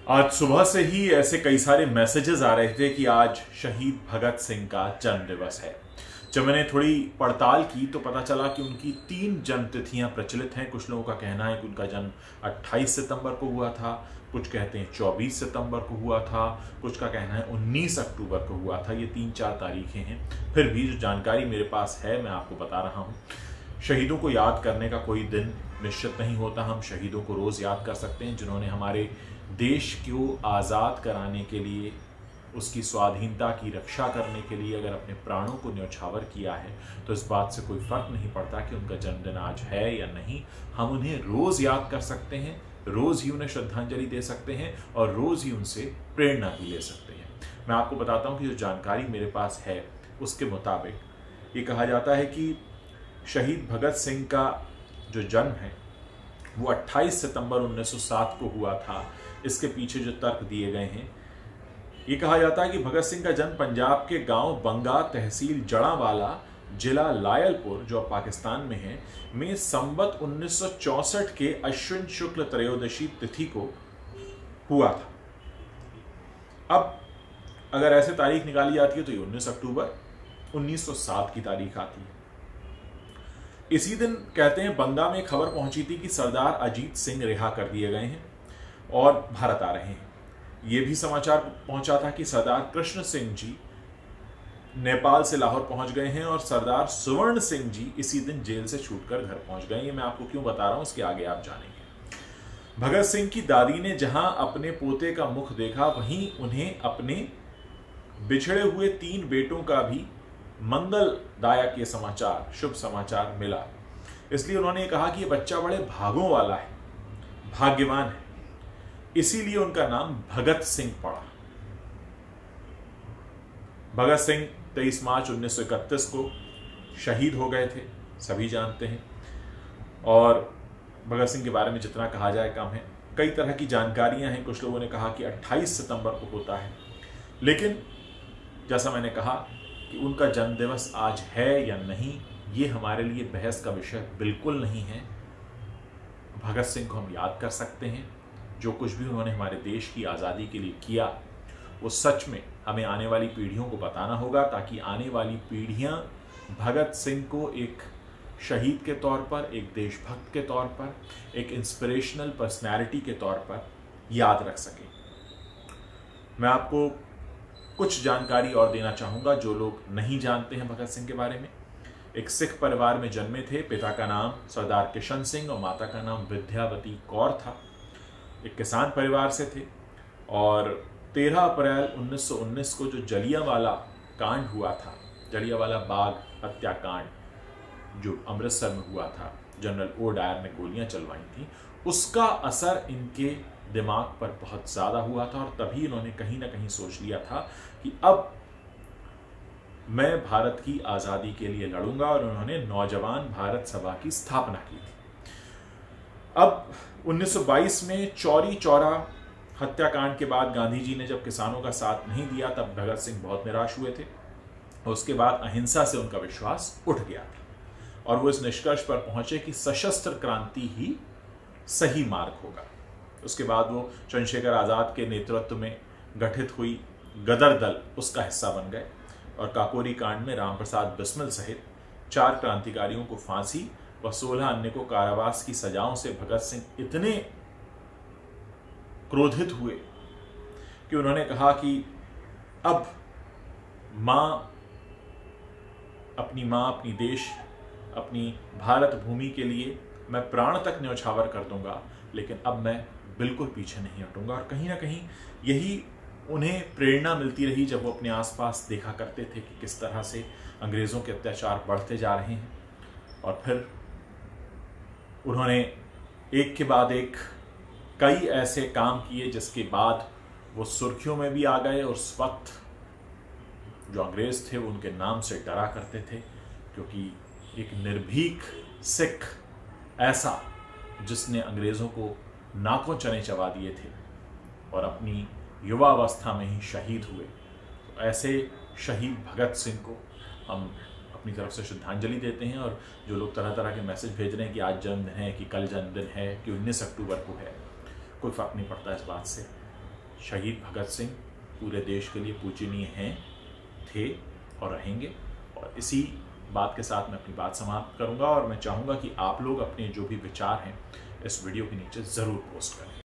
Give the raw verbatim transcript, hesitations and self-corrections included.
आज सुबह से ही ऐसे कई सारे मैसेजेस आ रहे थे कि आज शहीद भगत सिंह का जन्म दिवस है। जब मैंने थोड़ी पड़ताल की तो पता चला कि उनकी तीन जन्म तिथियां प्रचलित हैं। कुछ लोगों का कहना है कि उनका जन्म अट्ठाईस सितंबर को हुआ था, कुछ कहते हैं चौबीस सितंबर को हुआ था, कुछ का कहना है उन्नीस अक्टूबर को हुआ था। ये तीन चार तारीखें हैं। फिर भी जो जानकारी मेरे पास है मैं आपको बता रहा हूँ। शहीदों को याद करने का कोई दिन निश्चित नहीं होता। हम शहीदों को रोज़ याद कर सकते हैं, जिन्होंने हमारे देश को आज़ाद कराने के लिए, उसकी स्वाधीनता की रक्षा करने के लिए अगर अपने प्राणों को न्यौछावर किया है तो इस बात से कोई फर्क नहीं पड़ता कि उनका जन्मदिन आज है या नहीं। हम उन्हें रोज़ याद कर सकते हैं, रोज़ ही उन्हें श्रद्धांजलि दे सकते हैं और रोज़ ही उनसे प्रेरणा भी ले सकते हैं। मैं आपको बताता हूँ कि जो जानकारी मेरे पास है उसके मुताबिक ये कहा जाता है कि शहीद भगत सिंह का जो जन्म है वो अट्ठाईस सितंबर उन्नीस सौ सात को हुआ था। इसके पीछे जो तर्क दिए गए हैं, ये कहा जाता है कि भगत सिंह का जन्म पंजाब के गांव बंगा, तहसील जड़ावाला, जिला लायलपुर जो अब पाकिस्तान में है, में संवत उन्नीस सौ चौसठ के अश्विन शुक्ल त्रयोदशी तिथि को हुआ था। अब अगर ऐसे तारीख निकाली जाती है तो ये उन्नीस अक्टूबर उन्नीस सौ सात की तारीख आती है। इसी दिन कहते हैं बंगा में खबर पहुंची थी कि सरदार अजीत सिंह रिहा कर दिए गए हैं और भारत आ रहे हैं। यह भी समाचार पहुंचा था कि सरदार कृष्ण सिंह जी नेपाल से लाहौर पहुंच गए हैं और सरदार सुवर्ण सिंह जी इसी दिन जेल से छूटकर घर पहुंच गए। ये मैं आपको क्यों बता रहा हूं, इसके आगे आप जानेंगे। भगत सिंह की दादी ने जहां अपने पोते का मुख देखा, वहीं उन्हें अपने बिछड़े हुए तीन बेटों का भी मंगलदायक ये समाचार, शुभ समाचार मिला। इसलिए उन्होंने कहा कि ये बच्चा बड़े भागों वाला है, भाग्यवान है, इसीलिए उनका नाम भगत सिंह पड़ा। भगत सिंह तेईस मार्च उन्नीस सौ इकतीस को शहीद हो गए थे, सभी जानते हैं। और भगत सिंह के बारे में जितना कहा जाए कम है। कई तरह की जानकारियां हैं। कुछ लोगों ने कहा कि अट्ठाईस सितंबर को होता है, लेकिन जैसा मैंने कहा कि उनका जन्मदिवस आज है या नहीं, ये हमारे लिए बहस का विषय बिल्कुल नहीं है। भगत सिंह को हम याद कर सकते हैं। जो कुछ भी उन्होंने हमारे देश की आज़ादी के लिए किया वो सच में हमें आने वाली पीढ़ियों को बताना होगा, ताकि आने वाली पीढ़ियां भगत सिंह को एक शहीद के तौर पर, एक देशभक्त के तौर पर, एक इंस्पिरेशनल पर्सनैलिटी के तौर पर याद रख सकें। मैं आपको कुछ जानकारी और देना चाहूँगा जो लोग नहीं जानते हैं भगत सिंह के बारे में। एक सिख परिवार में जन्मे थे। पिता का नाम सरदार किशन सिंह और माता का नाम विद्यावती कौर था। एक किसान परिवार से थे और तेरह अप्रैल उन्नीस सौ उन्नीस को जो जलियांवाला कांड हुआ था, जलियांवाला बाग हत्याकांड जो अमृतसर में हुआ था, जनरल ओ डायर ने गोलियां चलवाई थी, उसका असर इनके दिमाग पर बहुत ज़्यादा हुआ था और तभी इन्होंने कहीं ना कहीं सोच लिया था कि अब मैं भारत की आज़ादी के लिए लड़ूंगा, और उन्होंने नौजवान भारत सभा की स्थापना की थी। अब उन्नीस सौ बाईस में चौरी चौरा हत्याकांड के बाद गांधी जी ने जब किसानों का साथ नहीं दिया, तब भगत सिंह बहुत निराश हुए थे और उसके बाद अहिंसा से उनका विश्वास उठ गया था और वो इस निष्कर्ष पर पहुंचे कि सशस्त्र क्रांति ही सही मार्ग होगा। उसके बाद वो चंद्रशेखर आज़ाद के नेतृत्व में गठित हुई गदर दल उसका हिस्सा बन गए और काकोरी कांड में रामप्रसाद बिस्मिल सहित चार क्रांतिकारियों को फांसी व सोलह अन्य को कारावास की सजाओं से भगत सिंह इतने क्रोधित हुए कि उन्होंने कहा कि अब मां, अपनी मां, अपनी देश, अपनी भारत भूमि के लिए मैं प्राण तक न्यौछावर कर दूंगा, लेकिन अब मैं बिल्कुल पीछे नहीं हटूंगा। और कहीं ना कहीं यही उन्हें प्रेरणा मिलती रही जब वो अपने आसपास देखा करते थे कि किस तरह से अंग्रेज़ों के अत्याचार बढ़ते जा रहे हैं। और फिर उन्होंने एक के बाद एक कई ऐसे काम किए जिसके बाद वो सुर्खियों में भी आ गए और उस वक्त जो अंग्रेज़ थे वो उनके नाम से डरा करते थे, क्योंकि एक निर्भीक सिख ऐसा जिसने अंग्रेज़ों को नाकों चने चबा दिए थे और अपनी युवावस्था में ही शहीद हुए, तो ऐसे शहीद भगत सिंह को हम अपनी तरफ से श्रद्धांजलि देते हैं। और जो लोग तरह तरह के मैसेज भेज रहे हैं कि आज जन्मदिन है, कि कल जन्मदिन है, कि उन्नीस अक्टूबर को है, कोई फर्क नहीं पड़ता इस बात से। शहीद भगत सिंह पूरे देश के लिए पूजनीय हैं, थे और रहेंगे। और इसी बात के साथ मैं अपनी बात समाप्त करूंगा और मैं चाहूँगा कि आप लोग अपने जो भी विचार हैं इस वीडियो के नीचे ज़रूर पोस्ट करें।